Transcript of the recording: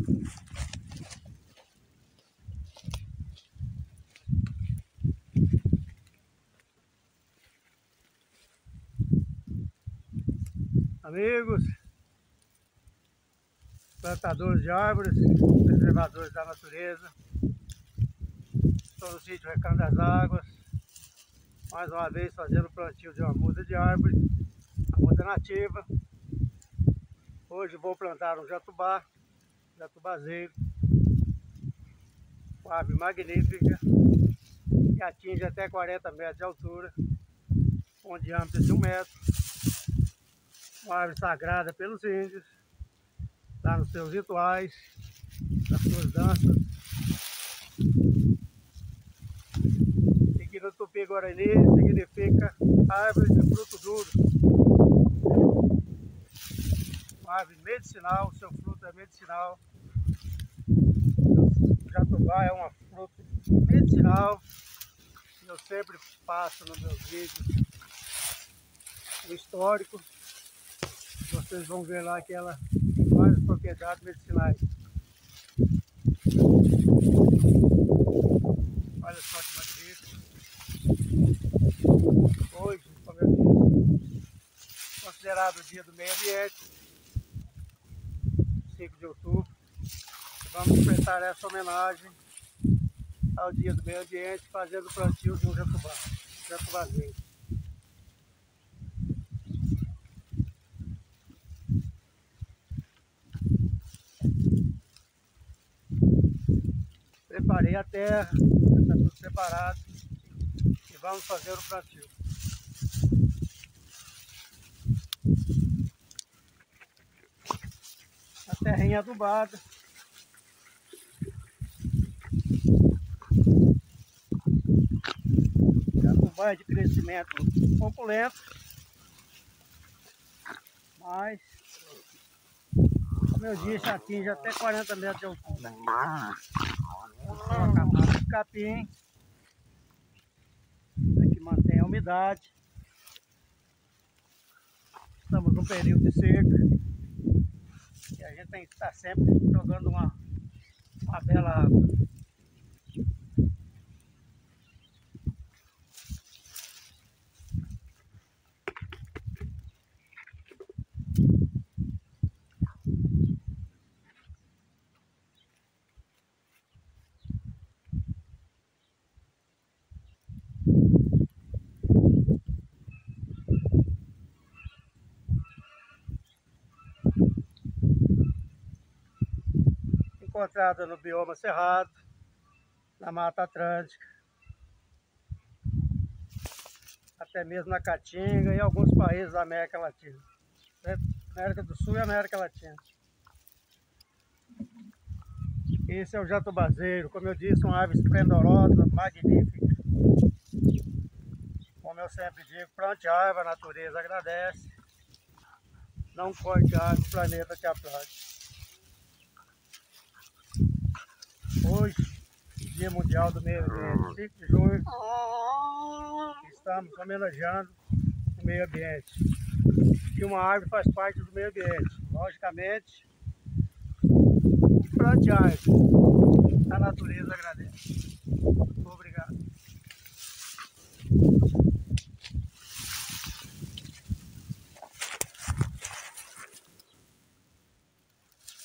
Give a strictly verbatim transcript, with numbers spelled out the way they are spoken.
Amigos, plantadores de árvores, preservadores da natureza, estou no sítio Recanto das Águas, mais uma vez fazendo o plantio de uma muda de árvore, a muda nativa. Hoje vou plantar um jatubá, jatubazeiro, uma árvore magnífica, que atinge até quarenta metros de altura, com um diâmetro de um metro. Uma árvore sagrada pelos índios, lá nos seus rituais, nas suas danças. Seguindo o Tupi-Guarani significa árvore de fruto duro. Uma árvore medicinal, seu fruto é medicinal. O jatubá é uma fruta medicinal. Eu sempre passo nos meus vídeos o histórico. Vocês vão ver lá que ela tem várias propriedades medicinais. Olha só que magnífico. Hoje, como eu disse, considerado o dia do meio ambiente, cinco de outubro. Vamos prestar essa homenagem ao dia do meio ambiente, fazendo o plantio de um jatubá, jatubazeiro. Preparei a terra, já está tudo preparado e vamos fazer o plantio. A terrinha adubada. Jatubá é de crescimento opulento, mas, como eu disse, atinge até quarenta metros de altura. A camada de capim, que mantém a umidade. Estamos num período de seca e a gente tem que estar sempre jogando uma, uma bela água. Encontrada no bioma cerrado, na Mata Atlântica, até mesmo na Caatinga e alguns países da América Latina, América do Sul e América Latina. Esse é o jatubazeiro, como eu disse, uma árvore esplendorosa, magnífica. Como eu sempre digo, plante árvore, a natureza agradece. Não corte árvore, o planeta te aplaude. Hoje, Dia Mundial do Meio Ambiente, cinco de junho, estamos homenageando o meio ambiente. E uma árvore faz parte do meio ambiente. Logicamente, plante árvore, a natureza agradece. Obrigado.